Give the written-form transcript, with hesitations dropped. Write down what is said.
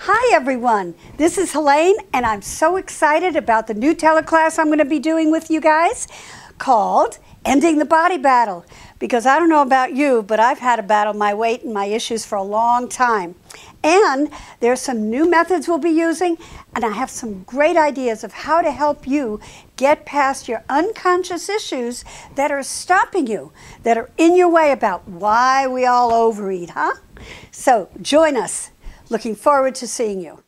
Hi everyone, this is Helaine and I'm so excited about the new teleclass I'm going to be doing with you guys called Ending the Body Battle, because I don't know about you, but I've had to battle my weight and my issues for a long time. And there's some new methods we'll be using, and I have some great ideas of how to help you get past your unconscious issues that are stopping you, that are in your way about why we all overeat, huh? So join us. Looking forward to seeing you.